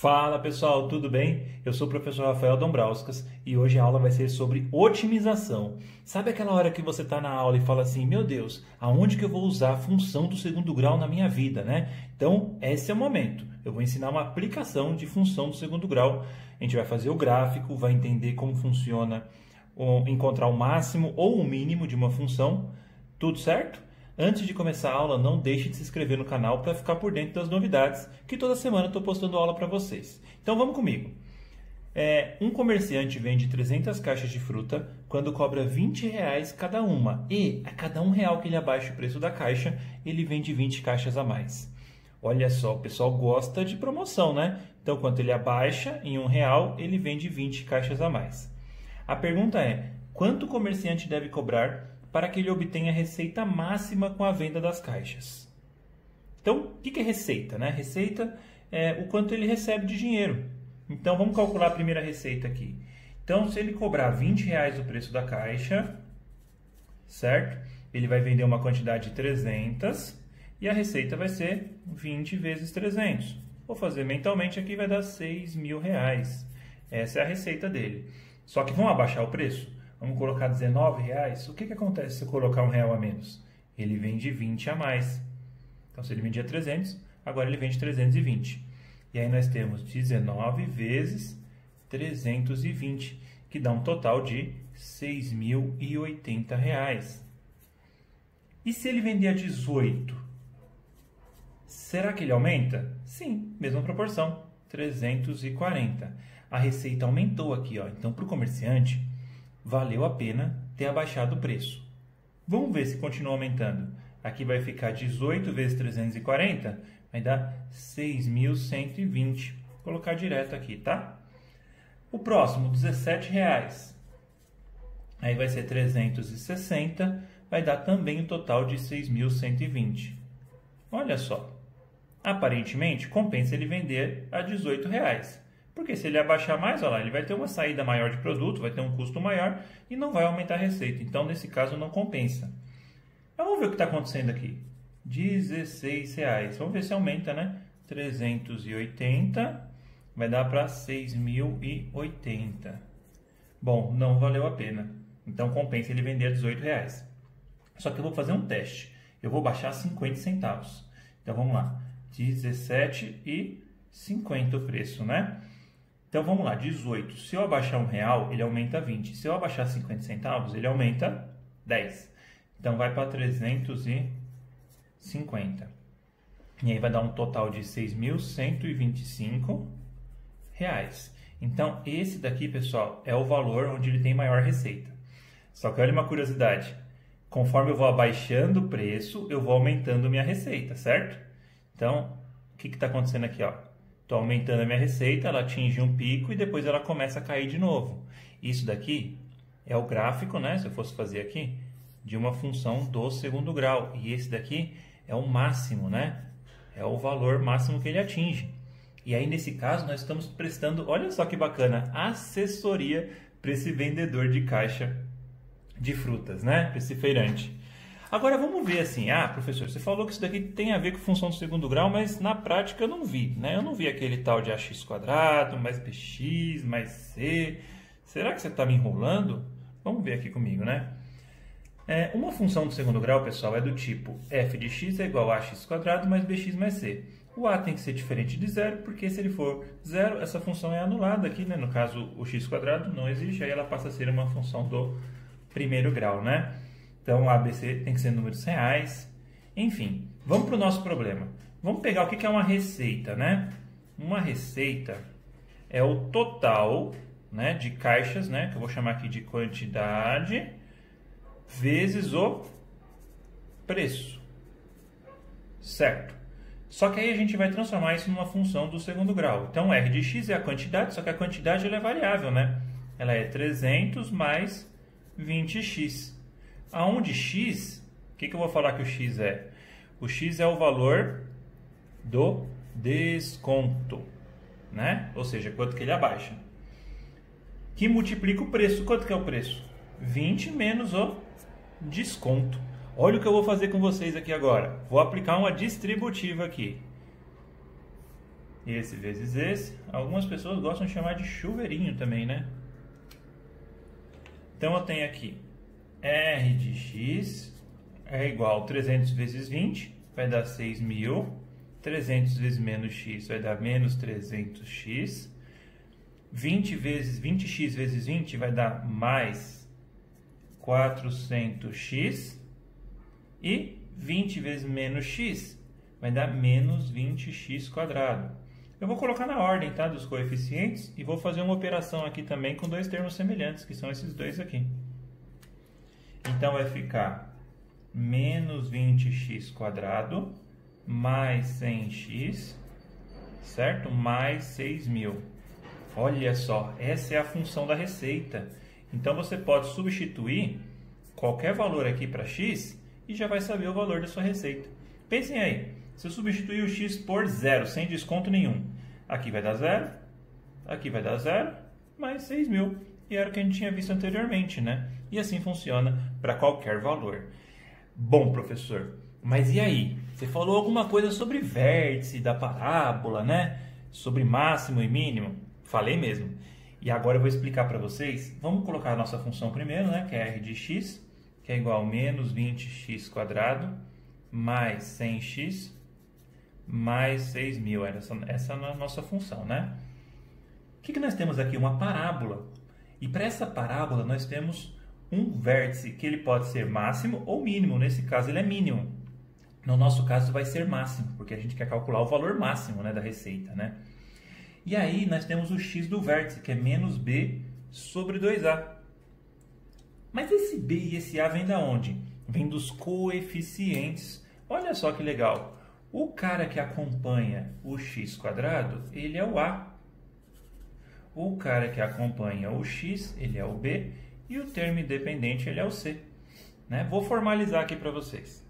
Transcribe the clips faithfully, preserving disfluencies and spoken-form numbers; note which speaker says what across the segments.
Speaker 1: Fala pessoal, tudo bem? Eu sou o professor Rafael Dombrauskas e hoje a aula vai ser sobre otimização. Sabe aquela hora que você está na aula e fala assim, meu Deus, aonde que eu vou usar a função do segundo grau na minha vida, né? Então, esse é o momento. Eu vou ensinar uma aplicação de função do segundo grau. A gente vai fazer o gráfico, vai entender como funciona encontrar o máximo ou o mínimo de uma função. Tudo certo? Antes de começar a aula, não deixe de se inscrever no canal para ficar por dentro das novidades, que toda semana eu estou postando aula para vocês. Então vamos comigo. É, um comerciante vende trezentas caixas de fruta quando cobra vinte reais cada uma. E a cada um real que ele abaixa o preço da caixa, ele vende vinte caixas a mais. Olha só, o pessoal gosta de promoção, né? Então, quando ele abaixa em um real, ele vende vinte caixas a mais. A pergunta é, quanto o comerciante deve cobrar para que ele obtenha a receita máxima com a venda das caixas? Então, o que é receita, né? Receita é o quanto ele recebe de dinheiro. Então, vamos calcular a primeira receita aqui. Então, se ele cobrar vinte reais o preço da caixa, certo? Ele vai vender uma quantidade de trezentas e a receita vai ser vinte vezes trezentos. Vou fazer mentalmente aqui, vai dar seis mil reais. Essa é a receita dele. Só que vamos abaixar o preço? Vamos colocar dezenove reais. O que, que acontece se eu colocar um real a menos? Ele vende vinte a mais. Então, se ele vendia trezentos, agora ele vende trezentos e vinte. E aí nós temos dezenove vezes trezentos e vinte, que dá um total de seis mil e oitenta reais. E se ele vender a dezoito? Será que ele aumenta? Sim, mesma proporção, trezentos e quarenta. A receita aumentou aqui, ó. Então, para o comerciante, valeu a pena ter abaixado o preço. Vamos ver se continua aumentando. Aqui vai ficar dezoito vezes trezentos e quarenta, vai dar seis mil cento e vinte. Vou colocar direto aqui, tá? O próximo, dezessete reais. Aí vai ser trezentos e sessenta, vai dar também o total de seis mil cento e vinte. Olha só. Aparentemente, compensa ele vender a dezoito reais. Porque se ele abaixar mais, olha lá, ele vai ter uma saída maior de produto, vai ter um custo maior e não vai aumentar a receita. Então, nesse caso, não compensa. Mas vamos ver o que está acontecendo aqui. dezesseis reais. Vamos ver se aumenta, né? trezentos e oitenta vai dar para seis mil e oitenta. Bom, não valeu a pena. Então, compensa ele vender a dezoito reais. Só que eu vou fazer um teste. Eu vou baixar cinquenta centavos. Então, vamos lá. dezessete e cinquenta o preço, né? Então, vamos lá, dezoito. Se eu abaixar um real, ele aumenta vinte. Se eu abaixar cinquenta centavos, ele aumenta dez. Então, vai para trezentos e cinquenta. E aí vai dar um total de seis mil cento e vinte e cinco reais. Então, esse daqui, pessoal, é o valor onde ele tem maior receita. Só que olha uma curiosidade. Conforme eu vou abaixando o preço, eu vou aumentando minha receita, certo? Então, o que está acontecendo aqui, ó? Estou aumentando a minha receita, ela atinge um pico e depois ela começa a cair de novo. Isso daqui é o gráfico, né? Se eu fosse fazer aqui, de uma função do segundo grau. E esse daqui é o máximo, né? É o valor máximo que ele atinge. E aí, nesse caso, nós estamos prestando, olha só que bacana, assessoria para esse vendedor de caixa de frutas, né? Para esse feirante. Agora vamos ver assim, ah, professor, você falou que isso daqui tem a ver com função do segundo grau, mas na prática eu não vi, né? Eu não vi aquele tal de ax quadrado, mais bx, mais c. Será que você está me enrolando? Vamos ver aqui comigo, né? É, uma função do segundo grau, pessoal, é do tipo f de x é igual a ax quadrado mais bx mais c. O a tem que ser diferente de zero, porque se ele for zero, essa função é anulada aqui, né? No caso, o x quadrado não existe, aí ela passa a ser uma função do primeiro grau, né? Então, A B C tem que ser números reais. Enfim, vamos para o nosso problema. Vamos pegar o que é uma receita, né? Uma receita é o total, né, de caixas, né, que eu vou chamar aqui de quantidade, vezes o preço. Certo? Só que aí a gente vai transformar isso numa função do segundo grau. Então, R de x é a quantidade, só que a quantidade ela é variável, né? Ela é trezentos mais vinte x. Aonde x, o que, que eu vou falar que o x é? O x é o valor do desconto, né? Ou seja, quanto que ele abaixa. Que multiplica o preço. Quanto que é o preço? vinte menos o desconto. Olha o que eu vou fazer com vocês aqui agora. Vou aplicar uma distributiva aqui. esse vezes esse. Algumas pessoas gostam de chamar de chuveirinho também, né? Então eu tenho aqui R de x é igual a trezentos vezes vinte, vai dar seis mil. trezentos vezes menos x vai dar menos trezentos x. vinte vezes vinte x vezes vinte vai dar mais quatrocentos x. E vinte vezes menos x vai dar menos vinte x quadrado. Eu vou colocar na ordem, tá, dos coeficientes e vou fazer uma operação aqui também com dois termos semelhantes, que são esses dois aqui. Então vai ficar menos vinte x quadrado mais cem x, certo? Mais seis mil. Olha só, essa é a função da receita. Então você pode substituir qualquer valor aqui para x e já vai saber o valor da sua receita. Pensem aí, se eu substituir o x por zero, sem desconto nenhum, aqui vai dar zero, aqui vai dar zero, mais seis mil. E era o que a gente tinha visto anteriormente, né? E assim funciona para qualquer valor. Bom, professor, mas e aí? Você falou alguma coisa sobre vértice da parábola, né? Sobre máximo e mínimo. Falei mesmo. E agora eu vou explicar para vocês. Vamos colocar a nossa função primeiro, né? Que é r de x, que é igual a menos vinte x quadrado mais cem x mais seis mil. Essa, essa é a nossa função, né? O que, que nós temos aqui? Uma parábola. E para essa parábola nós temos um vértice que ele pode ser máximo ou mínimo. Nesse caso ele é mínimo. No nosso caso vai ser máximo, porque a gente quer calcular o valor máximo, né, da receita, né? E aí nós temos o x do vértice, que é menos b sobre dois a. Mas esse b e esse a vem da onde? Vem dos coeficientes. Olha só que legal. O cara que acompanha o x quadrado, ele é o a. O cara que acompanha o x, ele é o b. E o termo independente, ele é o c. Né? Vou formalizar aqui para vocês.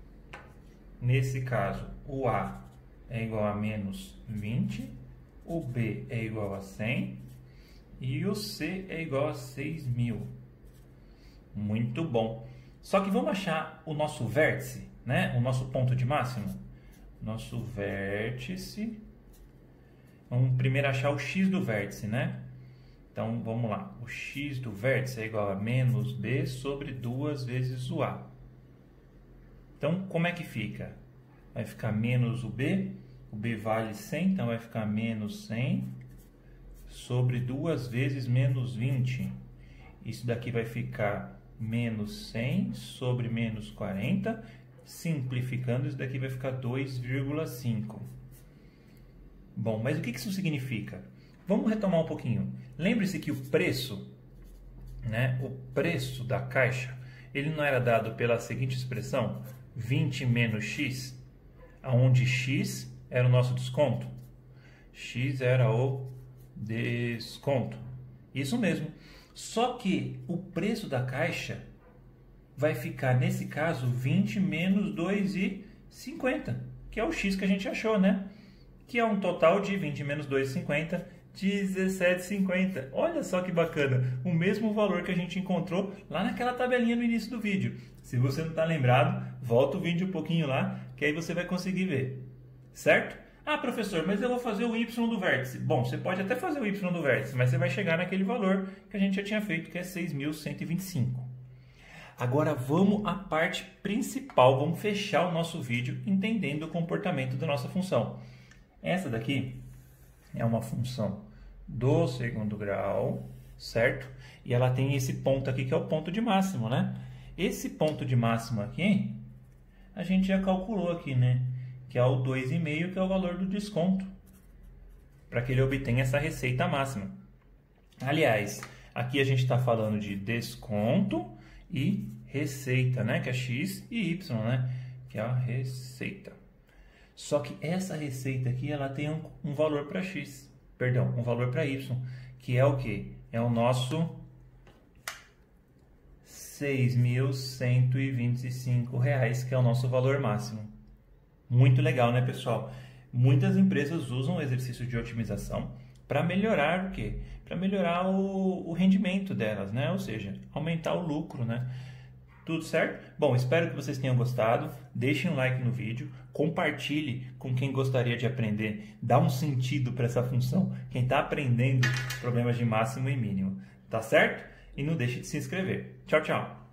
Speaker 1: Nesse caso, o a é igual a menos vinte. O b é igual a cem. E o c é igual a seis mil. Muito bom. Só que vamos achar o nosso vértice, né? O nosso ponto de máximo. Nosso vértice. Vamos primeiro achar o x do vértice, né? Então, vamos lá. O x do vértice é igual a menos b sobre duas vezes o a. Então, como é que fica? Vai ficar menos o b. O b vale cem, então vai ficar menos cem sobre duas vezes menos vinte. Isso daqui vai ficar menos cem sobre menos quarenta. Simplificando, isso daqui vai ficar dois vírgula cinco. Bom, mas o que isso significa? Vamos retomar um pouquinho. Lembre-se que o preço, né, o preço da caixa, ele não era dado pela seguinte expressão, vinte menos x, onde x era o nosso desconto. X era o desconto. Isso mesmo. Só que o preço da caixa vai ficar, nesse caso, vinte menos dois vírgula cinquenta, que é o x que a gente achou, né? Que é um total de vinte menos dois vírgula cinquenta, dezessete vírgula cinquenta. Olha só que bacana, o mesmo valor que a gente encontrou lá naquela tabelinha no início do vídeo. Se você não está lembrado, volta o vídeo um pouquinho lá, que aí você vai conseguir ver. Certo? Ah, professor, mas eu vou fazer o y do vértice. Bom, você pode até fazer o y do vértice, mas você vai chegar naquele valor que a gente já tinha feito, que é seis mil cento e vinte e cinco. Agora vamos à parte principal, vamos fechar o nosso vídeo entendendo o comportamento da nossa função. Essa daqui é uma função do segundo grau, certo? E ela tem esse ponto aqui que é o ponto de máximo, né? Esse ponto de máximo aqui, a gente já calculou aqui, né? Que é o dois vírgula cinco, que é o valor do desconto, para que ele obtenha essa receita máxima. Aliás, aqui a gente está falando de desconto e receita, né? Que é x e y, né? Que é a receita. Só que essa receita aqui, ela tem um, um valor para x, perdão, um valor para y, que é o quê? É o nosso seis mil cento e vinte e cinco reais, que é o nosso valor máximo. Muito legal, né, pessoal? Muitas empresas usam o exercício de otimização para melhorar o quê? Para melhorar o, o rendimento delas, né? Ou seja, aumentar o lucro, né? Tudo certo? Bom, espero que vocês tenham gostado. Deixem um like no vídeo, compartilhe com quem gostaria de aprender, dá um sentido para essa função, quem está aprendendo problemas de máximo e mínimo, tá certo? E não deixe de se inscrever. Tchau, tchau!